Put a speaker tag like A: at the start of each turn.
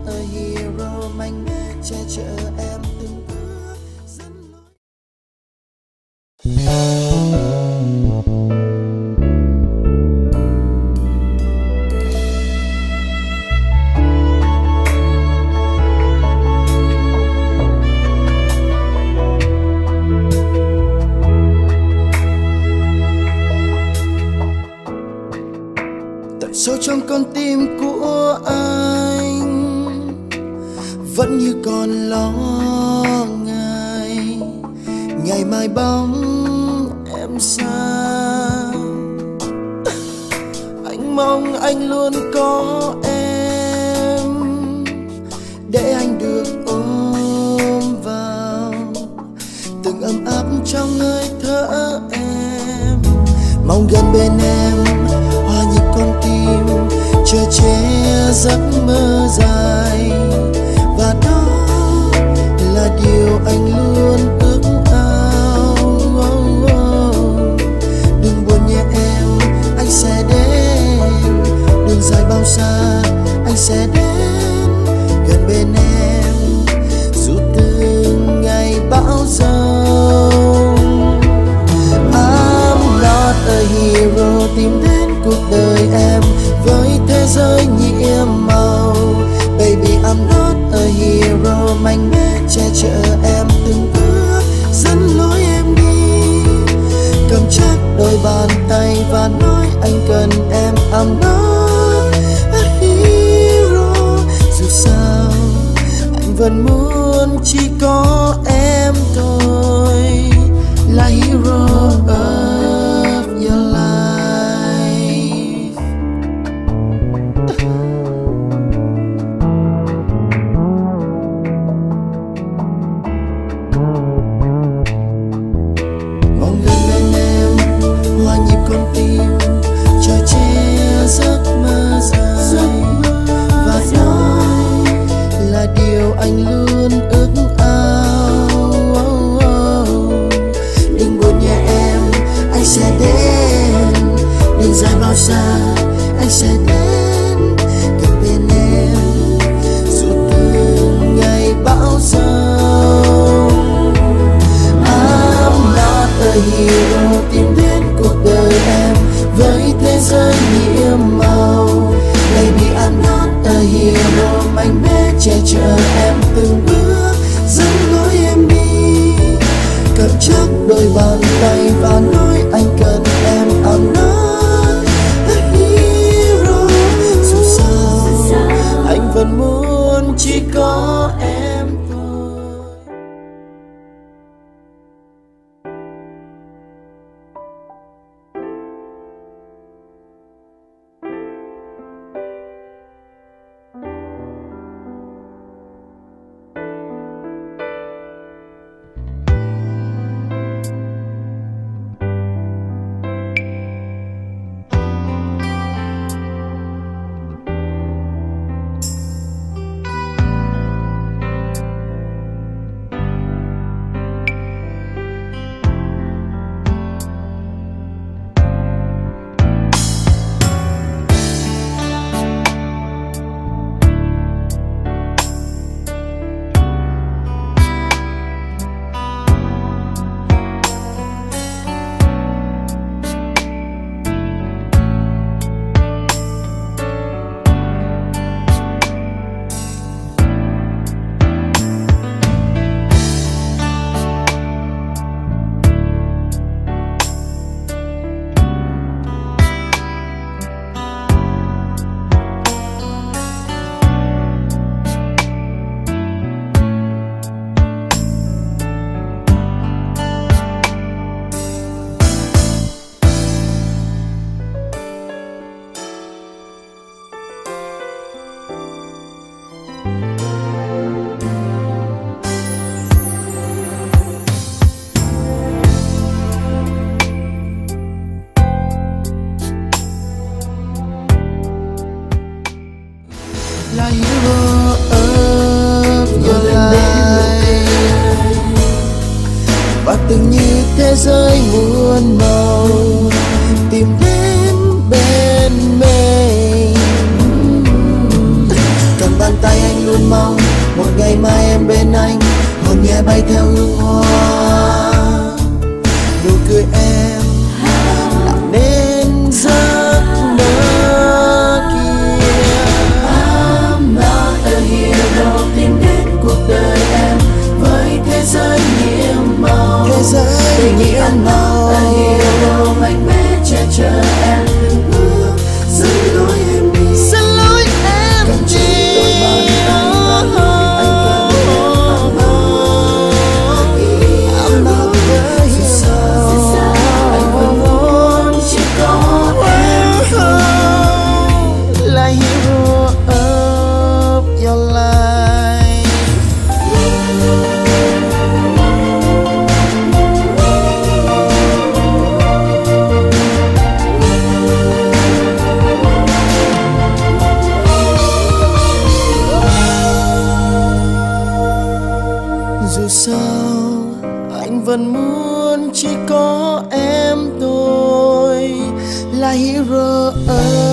A: a hero mạnh mẽ che chở em từng bước dẫn lối. Sâu trong con tim của anh vẫn như còn lo ngại ngày mai bóng em xa. Anh mong anh luôn có em để anh được ôm vào từng ấm áp trong hơi thở em. Mong gần bên em hòa nhịp con tim chờ che giấc mơ dài, và đó là điều anh luôn ước ao. Đừng buồn nhé em, anh sẽ đến. Đường dài bao xa anh sẽ đến gần bên em dù từng ngày bão giông. I'm not a hero tìm đến cuộc đời em với thế giới nhiệm màu. Baby I'm not a hero mạnh mẽ che chở em từng bước dẫn lối em đi. Cầm chắc đôi bàn tay và nói anh cần em. I'm not a hero dù sao anh vẫn muốn chỉ có em thôi là hero of your life. Mong gần bên em hòa nhịp con tim chờ che giấc mơ dài, và đó là điều anh luôn ước ao. Đừng buồn nhé em, anh sẽ đến. Đường dài bao xa anh sẽ đến gần bên em dù từng ngày bão giông. I'm not a hero tìm đến cuộc đời em với thế giới nhiệm màu. Baby I'm not a hero mạnh mẽ che chở em từng bước dẫn lối em đi. Cầm chắc đôi bàn tay và nói anh cần em. I'm not a hero dù sao anh vẫn muốn chỉ có em thôi. Là hero of your life, và từng như thế giới muôn màu tìm đến bên mình. Cầm bàn tay anh luôn ngày mai em bên anh, hồn nhẹ bay theo hương hoa. Nụ cười em làm nên giấc mơ kia. I'm not a hero, tìm đến cuộc đời em với thế giới nhiệm màu. Tình nghĩa I'm not a hero, mạnh mẽ che chở em từng bước dẫn lối em đi. Dẫn lối em cầm chặt đôi bàn tay anh cần em I'm not a hero, anh vẫn muốn chỉ có em thôi là hero of your life. Dù sao anh vẫn muốn chỉ có em thôi là hero